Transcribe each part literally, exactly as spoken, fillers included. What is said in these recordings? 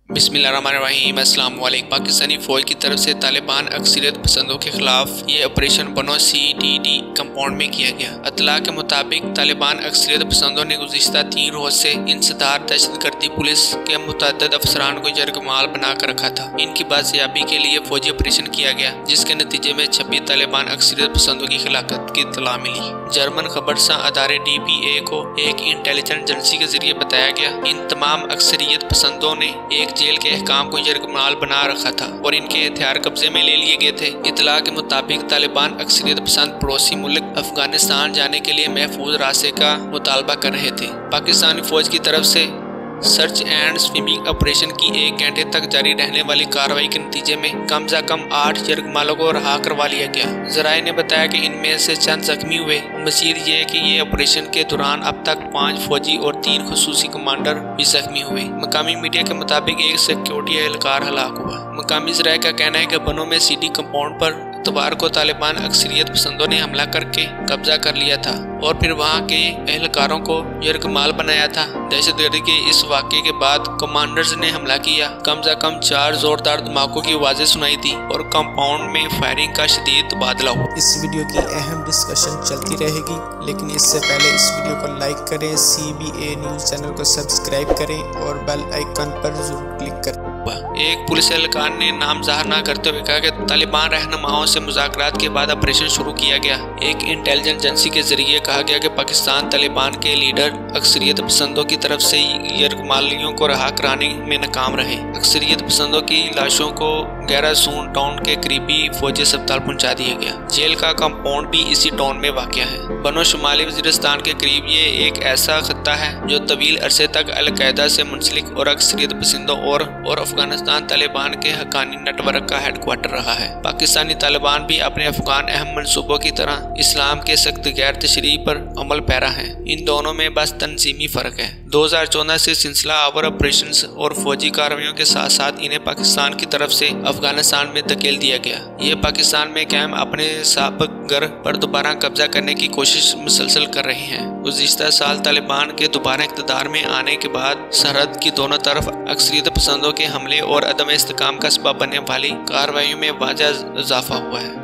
बिस्मिल्लाहिर्रहमानिर्रहीम। अस्सलाम वालेकुम। पाकिस्तानी फौज की तरफ से तालिबान अक्सरियत पसंदों के खिलाफ ये ऑपरेशन बनो सी डी डी कंपाउंड में किया गया। अतला के मुताबिक तालिबान अक्सरियत पसंदों ने गुज़िश्ता तीन रोज से इंसदार दहशतगर्दी पुलिस के मुतअद्दिद अफसरान को यरगमाल बना कर रखा था। इनकी बाजियाबी के लिए फौजी ऑपरेशन किया गया, जिसके नतीजे में छब्बीस तालिबान अक्सरियत पसंदों की हिलाकत की इत्तला मिली। जर्मन खबरसा अदारे डी पी ए को एक इंटेलिजेंस एजेंसी के जरिए बताया गया, इन तमाम अक्सरियत पसंदों ने एक जेल के अहकाम को यरगमाल बना रखा था और इनके हथियार कब्जे में ले लिए गए थे। इतला के मुताबिक तालिबान अक्सरियत पसंद पड़ोसी मुल्क अफगानिस्तान जाने के लिए महफूज रास्ते का मुतालबा कर रहे थे। पाकिस्तानी फौज की तरफ से सर्च एंड स्विमिंग ऑपरेशन की एक घंटे तक जारी रहने वाली कार्रवाई के नतीजे में कम से कम आठ यरगमालों को रहा करवा लिया गया। जराये ने बताया कि इनमें से चंद जख्मी हुए। मजीद ये कि ये ऑपरेशन के दौरान अब तक पाँच फौजी और तीन खुसूसी कमांडर भी जख्मी हुए। मकामी मीडिया के मुताबिक एक सिक्योरिटी एहलकार हलाक हुआ। मकामी जराये का कहना है कि बनों में सी डी कंपाउंड पर इतवार को तालिबान अक्सरियत पसंदों ने हमला करके कब्जा कर लिया था और फिर वहां के एहलकारों को यरगमाल बनाया था। दहशतगर्दी के इस वाक़े के बाद कमांडर्स ने हमला किया। कम से कम चार जोरदार धमाकों की आवाजें सुनाई थी और कंपाउंड में फायरिंग का शदीद तबादला हुआ। इस वीडियो की अहम डिस्कशन चलती रहेगी, लेकिन इससे पहले इस वीडियो को लाइक करें, C B A news channel को सब्सक्राइब करें और बेल आइकन पर जरूर क्लिक करें। एक पुलिस एहलकार ने नाम ज़ाहिर न करते हुए कहा कि तालिबान रहनुमाओं से मुज़ाकरात के बाद ऑपरेशन शुरू किया गया। एक इंटेलिजेंस एजेंसी के जरिए कहा गया कि पाकिस्तान तालिबान के लीडर अक्सरियत पसंदों की तरफ से यरगमालियों को रहा कराने में नाकाम रहे। अक्सरियत पसंदों की लाशों को गहरा सून टाउन के करीबी फौजी अस्पताल पहुंचा दिया गया। जेल का कंपाउंड भी इसी टाउन में वाक़ है। बनो शुमाली वज़ीरिस्तान के करीब ये एक ऐसा खत्ता है जो तवील अरसे तक अलकायदा से मुंसलिक और अक्सरियत पसंदों और और अफगानिस्तान तालिबान के हक्कानी नेटवर्क का हेडक्वार्टर रहा है। पाकिस्तानी तालिबान भी अपने अफगान अहम मनसूबों की तरह इस्लाम के सख्त गैर तशरीह पर अमल पैरा है। इन दोनों में बस तंजीमी फ़र्क है। दो हज़ार चौदह से सिलसिला आवर ऑपरेशंस और फौजी कार्रवाइयों के साथ साथ इन्हें पाकिस्तान की तरफ से अफगानिस्तान में धकेल दिया गया। ये पाकिस्तान में कायम अपने साबिक घर पर दोबारा कब्जा करने की कोशिश मुसलसल कर रहे हैं। गुज़िश्ता साल तालिबान के दोबारा इक़्तिदार में आने के बाद सरहद की दोनों तरफ अक्सरियत पसंदों के हमले और अदम इस्तेकाम का सबब बनने वाली कार्रवाइयों में वाज़ह इजाफा हुआ है।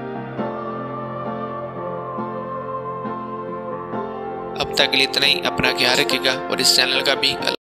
अब तक के लिए इतना ही। अपना ख्याल रखिएगा और इस चैनल का भी